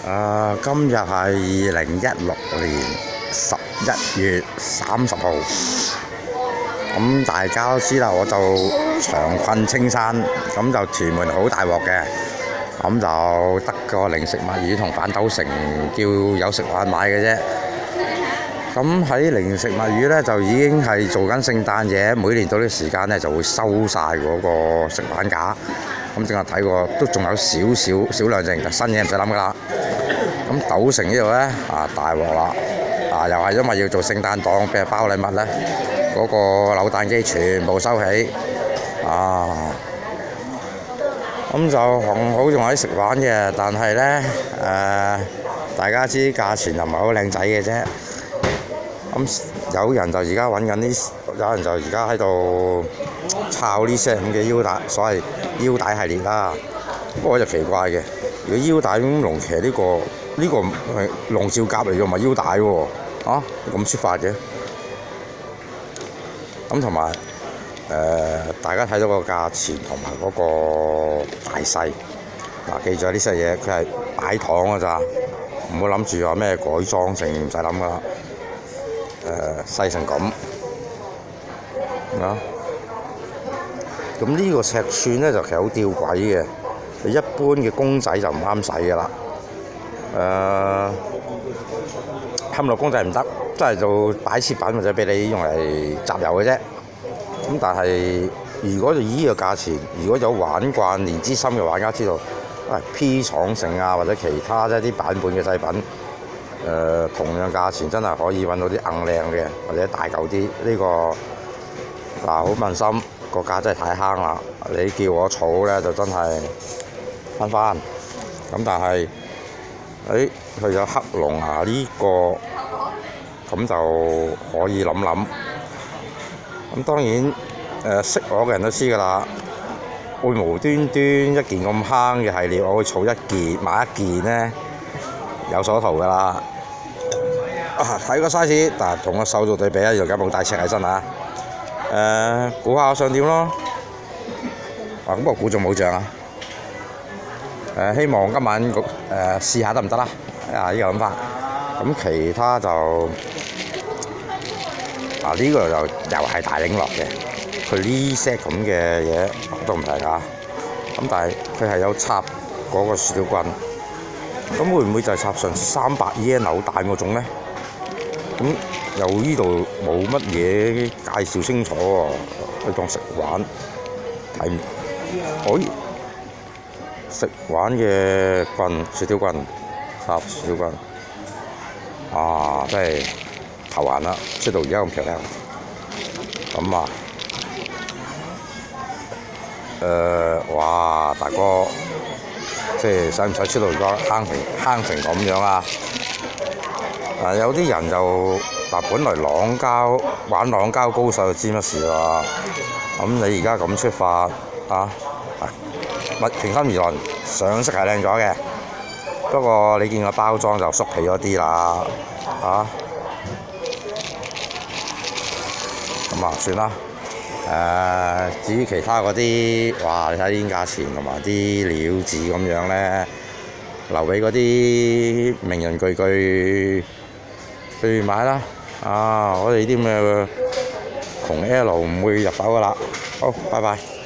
今日係2016年11月30號。咁大家都知啦，我就長困青山，咁就屯門好大鑊嘅，咁就得個零食物語同反斗城叫有食玩買嘅啫。咁喺零食物語呢，就已經係做緊聖誕嘢，每年到呢個時間呢，就會收晒嗰個食玩架。咁正話睇過都仲有少量剩，但新嘢唔使諗噶啦。咁斗城呢度呢，大鑊啦！又係因為要做聖誕檔俾人包禮物呢，嗰個扭蛋機全部收起。咁就幸好仲有啲食玩嘅，但係呢，大家知價錢又唔係好靚仔嘅啫。咁有人就而家揾緊啲，有人就而家喺度抄呢些咁嘅腰帶，所謂腰帶系列啦。不過就奇怪嘅，如果腰帶咁龍騎呢個係龍照甲嚟嘅，唔係腰帶喎，咁出發嘅。咁同埋大家睇到個價錢同埋嗰個大細，記住呢些嘢佢係擺糖㗎咋，唔好諗住話咩改裝性，唔使諗噶啦。細成咁咁呢個尺寸呢，就其實好吊詭嘅。一般嘅公仔就唔啱使㗎啦。冚落公仔唔得，都係做擺設品或者俾你用嚟集郵嘅啫。咁但係如果就以呢個價錢，如果有玩慣年資深嘅玩家知道，P 廠城或者其他一啲版本嘅製品，同樣價錢真係可以揾到啲硬靚嘅，或者大嚿啲。呢個好問心，個價真係太慳啦！你叫我儲呢，就真係翻。咁但係佢有黑龍牙呢個，咁就可以諗。咁當然識我嘅人都知㗎啦，會無端端一件咁慳嘅系列，我會儲一件買一件呢，有所圖㗎啦。睇個 size，但係同個手做對比咧，又梗冇大尺喺身啊！估下我想點咯？咁我估中冇獎啊！希望今晚試下得唔得啦？呢個諗法。咁其他就呢個又係大領落嘅，佢呢 set 咁嘅嘢都唔係㗎。咁但係佢係有插嗰個薯條棍，咁會唔會就係插上300 yen 扭蛋嗰種呢？咁又呢度冇乜嘢介紹清楚喎，去當食玩睇唔？食玩嘅棍，薯條棍，插薯條棍，真係頭暈啦！出到而家咁漂亮，哇！大哥，即係使唔使出到而家坑成咁樣啊？有啲人就本來玩朗膠高手就知乜事啦。咁你而家咁出發平心而論，上色係靚咗嘅，不過你見個包裝就縮皮咗啲啦，算啦。至於其他嗰啲，哇！你睇啲價錢同埋啲料子咁樣呢，留俾嗰啲名人巨巨去買啦。我哋啲咁嘅窮 L 唔會入手噶啦。好，拜拜。